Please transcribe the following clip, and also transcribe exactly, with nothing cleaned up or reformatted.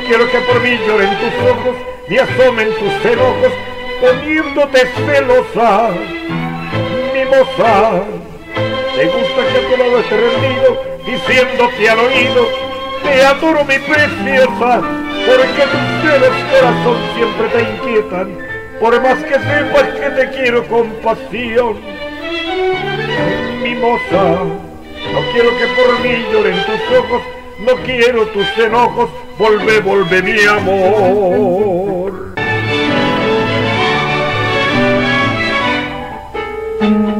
quiero que por mí lloren tus ojos, ni asomen tus enojos, poniéndote celosa, mimosa. Te gusta que a tu lado esté rendido, diciéndote al oído, te adoro mi preciosa, porque tus celos, corazón, siempre te inquietan, por más que sepas que te quiero con pasión. Mimosa, no quiero que por mí lloren tus ojos, no quiero tus enojos, volve, volve mi amor.